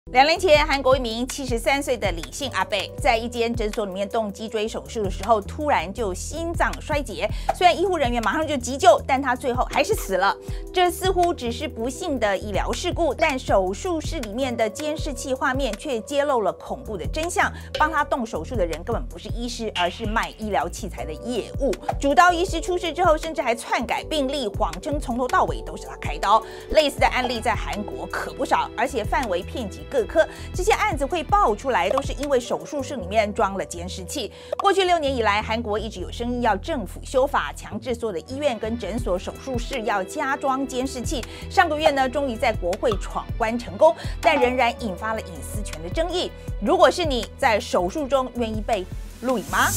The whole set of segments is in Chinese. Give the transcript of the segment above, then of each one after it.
2年前，韩国一名73岁的李姓阿伯，在一间诊所里面动脊椎手术的时候，突然就心脏衰竭。虽然医护人员马上就急救，但他最后还是死了。这似乎只是不幸的医疗事故，但手术室里面的监视器画面却揭露了恐怖的真相。帮他动手术的人根本不是医师，而是卖医疗器材的业务。主刀医师出事之后，甚至还篡改病历，谎称从头到尾都是他开刀。类似的案例在韩国可不少，而且范围遍及各科。这些案子会爆出来，都是因为手术室里面装了监视器。过去6年以来，韩国一直有声音要政府修法，强制所有的医院跟诊所手术室要加装监视器。上个月呢，终于在国会闯关成功，但仍然引发了隐私权的争议。如果是你在手术中愿意被录影吗？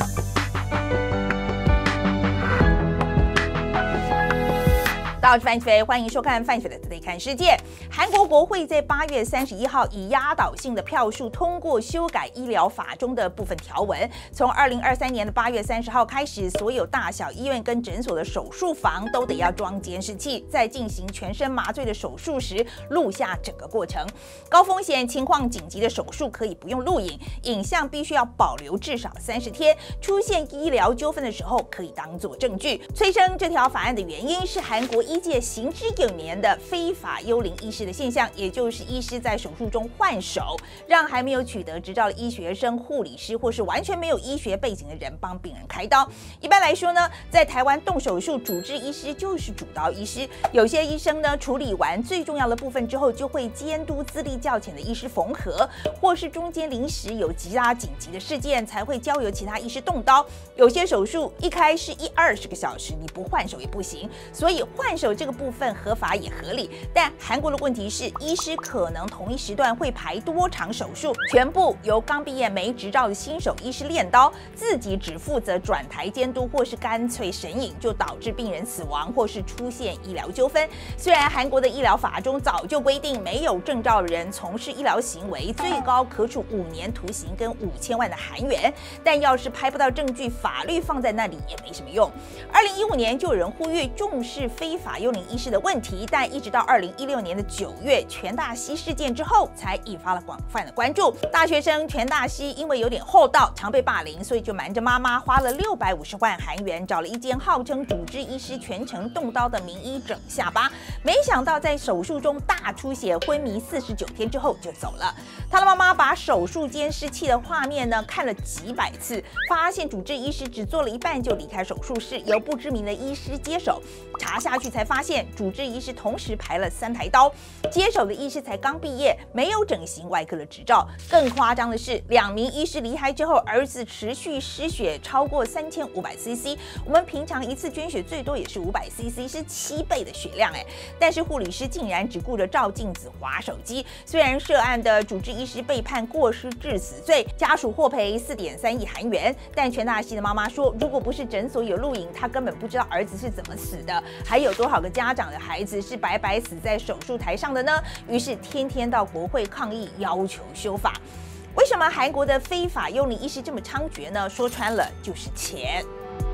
大家好，我是范琪斐，欢迎收看范琪斐的 Today 看世界。韩国国会在8月31号以压倒性的票数通过修改医疗法中的部分条文，从2023年的8月30号开始，所有大小医院跟诊所的手术房都得要装监视器，在进行全身麻醉的手术时录下整个过程。高风险情况紧急的手术可以不用录影，影像必须要保留至少30天。出现医疗纠纷的时候可以当作证据。催生这条法案的原因是韩国医界行之有年的非法幽灵医师的现象，也就是医师在手术中换手，让还没有取得执照的医学生、护理师或是完全没有医学背景的人帮病人开刀。一般来说呢，在台湾动手术，主治医师就是主刀医师。有些医生呢，处理完最重要的部分之后，就会监督资历较浅的医师缝合，或是中间临时有极大紧急的事件，才会交由其他医师动刀。有些手术一开是20个小时，你不换手也不行，所以换手这个部分合法也合理。但韩国的问题是，医师可能同一时段会排多场手术，全部由刚毕业没执照的新手医师练刀，自己只负责转台监督，或是干脆神隐，就导致病人死亡或是出现医疗纠纷。虽然韩国的医疗法中早就规定，没有证照的人从事医疗行为，最高可处5年徒刑跟5000万的韩元，但要是拍不到证据，法律放在那里也没什么用。2015年就有人呼吁重视非法幽灵医师的问题，但一直到2016年的9月全大熙事件之后，才引发了广泛的关注。大学生全大熙因为有点厚道，常被霸凌，所以就瞒着妈妈花了650万韩元，找了一间号称主治医师全程动刀的名医整下巴。没想到在手术中大出血，昏迷49天之后就走了。他的妈妈把手术监视器的画面呢看了几百次，发现主治医师只做了一半就离开手术室，由不知名的医师接手。查下去才发现，主治医师同时排了3台刀，接手的医师才刚毕业，没有整形外科的执照。更夸张的是，2名医师离开之后，儿子持续失血超过3500cc。我们平常一次捐血最多也是500cc，是7倍的血量哎。但是护理师竟然只顾着照镜子、滑手机。虽然涉案的主治医师被判过失致死罪，家属获赔4.3亿韩元，但全大熙的妈妈说，如果不是诊所有录影，她根本不知道儿子是怎么死的。还有多少个家长的孩子是白白死在手术台上的呢？于是天天到国会抗议，要求修法。为什么韩国的非法幽灵医师这么猖獗呢？说穿了就是钱。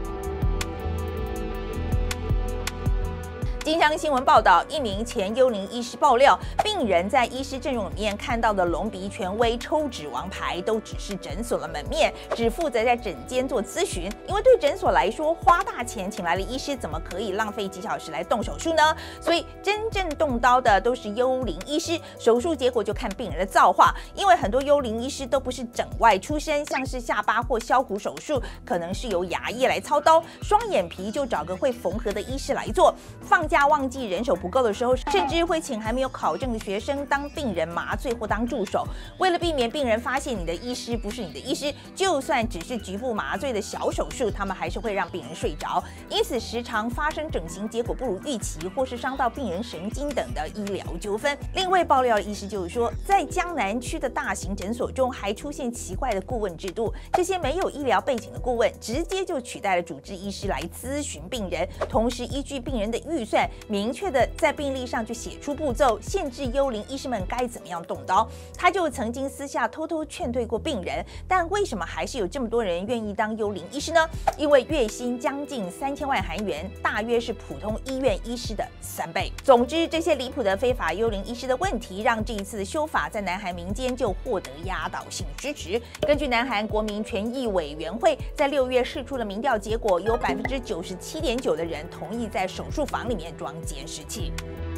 经商新闻报道，一名前幽灵医师爆料，病人在医师阵容里面看到的隆鼻权威、抽脂王牌，都只是诊所的门面，只负责在诊间做咨询。因为对诊所来说，花大钱请来的医师，怎么可以浪费几小时来动手术呢？所以真正动刀的都是幽灵医师，手术结果就看病人的造化。因为很多幽灵医师都不是整外出身，像是下巴或削骨手术，可能是由牙医来操刀，双眼皮就找个会缝合的医师来做。放假忘记人手不够的时候，甚至会请还没有考证的学生当病人麻醉或当助手。为了避免病人发现你的医师不是你的医师，就算只是局部麻醉的小手术，他们还是会让病人睡着。因此时常发生整形结果不如预期，或是伤到病人神经等的医疗纠纷。另外爆料的医师就是说，在江南区的大型诊所中还出现奇怪的顾问制度，这些没有医疗背景的顾问直接就取代了主治医师来咨询病人，同时依据病人的预算院明确的在病历上就写出步骤，限制幽灵医师们该怎么样动刀。他就曾经私下偷偷劝退过病人，但为什么还是有这么多人愿意当幽灵医师呢？因为月薪将近3000万韩元，大约是普通医院医师的3倍。总之，这些离谱的非法幽灵医师的问题，让这一次的修法在南韩民间就获得压倒性支持。根据南韩国民权益委员会在6月释出的民调结果，有97.9%的人同意在手术房里面装监视器。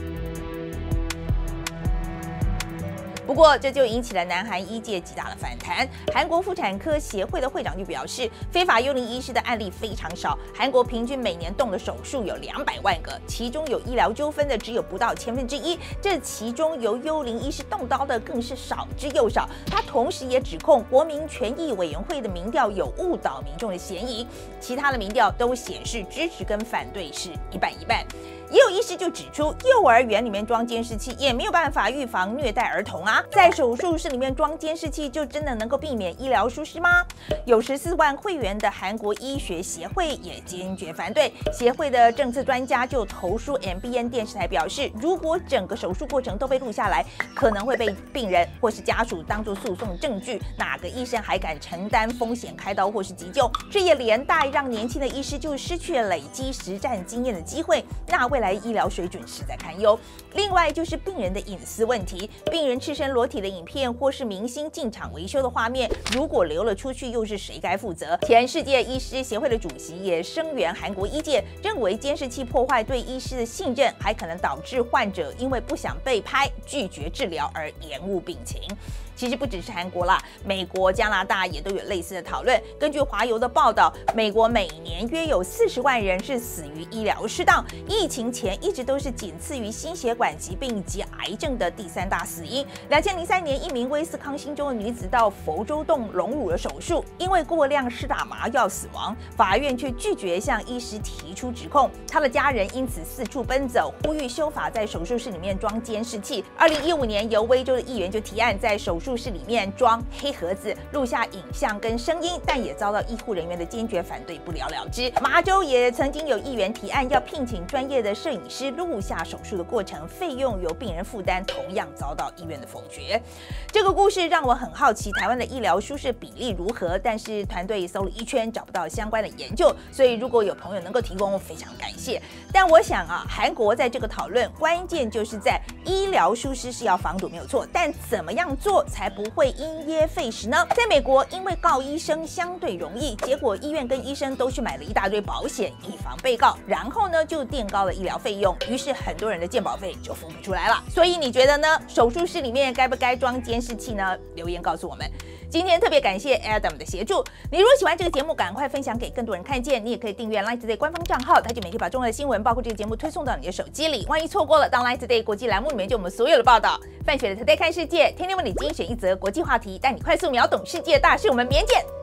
不过，这就引起了南韩医界极大的反弹。韩国妇产科协会的会长就表示，非法幽灵医师的案例非常少，韩国平均每年动的手术有200万个，其中有医疗纠纷的只有不到1/1000，这其中由幽灵医师动刀的更是少之又少。他同时也指控国民权益委员会的民调有误导民众的嫌疑，其他的民调都显示支持跟反对是一半一半。也有医师就指出，幼儿园里面装监视器也没有办法预防虐待儿童啊，在手术室里面装监视器就真的能够避免医疗疏失吗？有14万会员的韩国医学协会也坚决反对。协会的政策专家就投书 MBN 电视台表示，如果整个手术过程都被录下来，可能会被病人或是家属当作诉讼证据，哪个医生还敢承担风险开刀或是急救？这也连带让年轻的医师就失去了累积实战经验的机会，那未来医疗水准实在堪忧。另外就是病人的隐私问题，病人赤身裸体的影片或是明星进场维修的画面，如果流了出去，又是谁该负责？前世界医师协会的主席也声援韩国医界，认为监视器破坏对医师的信任，还可能导致患者因为不想被拍，拒绝治疗而延误病情。其实不只是韩国啦，美国、加拿大也都有类似的讨论。根据华邮的报道，美国每年约有40万人是死于医疗失当，疫情前一直都是仅次于心血管疾病及癌症的第3大死因。2003年，一名威斯康星州的女子到佛州动隆乳的手术，因为过量施打麻药死亡，法院却拒绝向医师提出指控，她的家人因此四处奔走，呼吁修法在手术室里面装监视器。2015年，由威州的议员就提案在手术室里面装黑盒子，录下影像跟声音，但也遭到医护人员的坚决反对，不了了之。麻州也曾经有议员提案要聘请专业的摄影师录下手术的过程，费用由病人负担，同样遭到医院的否决。这个故事让我很好奇，台湾的医疗疏失比例如何？但是团队搜了一圈找不到相关的研究，所以如果有朋友能够提供，非常感谢。但我想啊，韩国在这个讨论关键就是在医疗疏失是要防堵没有错，但怎么样做才不会因噎废食呢？在美国，因为告医生相对容易，结果医院跟医生都去买了一大堆保险，以防被告，然后呢就垫高了医疗费用，于是很多人的健保费就付不出来了。所以你觉得呢？手术室里面该不该装监视器呢？留言告诉我们。今天特别感谢 Adam 的协助。你如果喜欢这个节目，赶快分享给更多人看见。你也可以订阅 Line Today 官方账号，它就每天把重要的新闻，包括这个节目推送到你的手机里。万一错过了，当 Line Today 国际栏目里面就有我们所有的报道。范雪的 Today 看世界，天天为你精选一则国际话题，带你快速秒懂世界大事。我们明天见。